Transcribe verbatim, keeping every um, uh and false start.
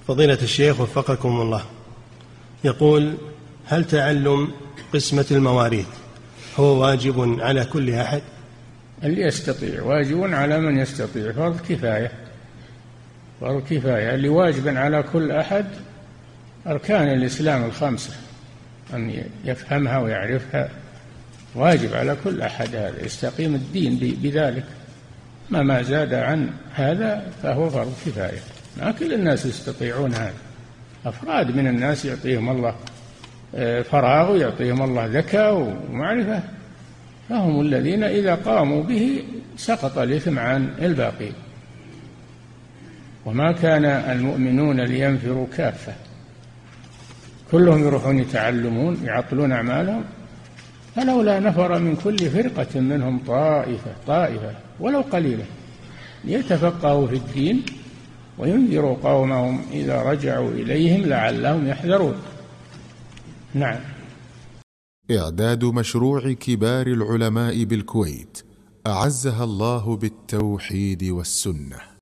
فضيلة الشيخ وفقكم الله، يقول: هل تعلم قسمة المواريث هو واجب على كل أحد؟ اللي يستطيع، واجب على من يستطيع، فرض كفاية. فرض كفاية اللي واجب على كل أحد أركان الإسلام الخمسة أن يفهمها ويعرفها، واجب على كل أحد هذا، يستقيم الدين بذلك. ما ما زاد عن هذا فهو فرض كفاية، ما كل الناس يستطيعون هذا، أفراد من الناس يعطيهم الله فراغ ويعطيهم الله ذكاء ومعرفة، فهم الذين إذا قاموا به سقط الإثم عن الباقين. وما كان المؤمنون لينفروا كافة، كلهم يروحون يتعلمون يعطلون أعمالهم، فلولا نفر من كل فرقة منهم طائفة طائفة ولو قليلة ليتفقهوا في الدين وينذروا قومهم إذا رجعوا إليهم لعلهم يحذرون. نعم. إعداد مشروع كبار العلماء بالكويت أعزها الله بالتوحيد والسنة.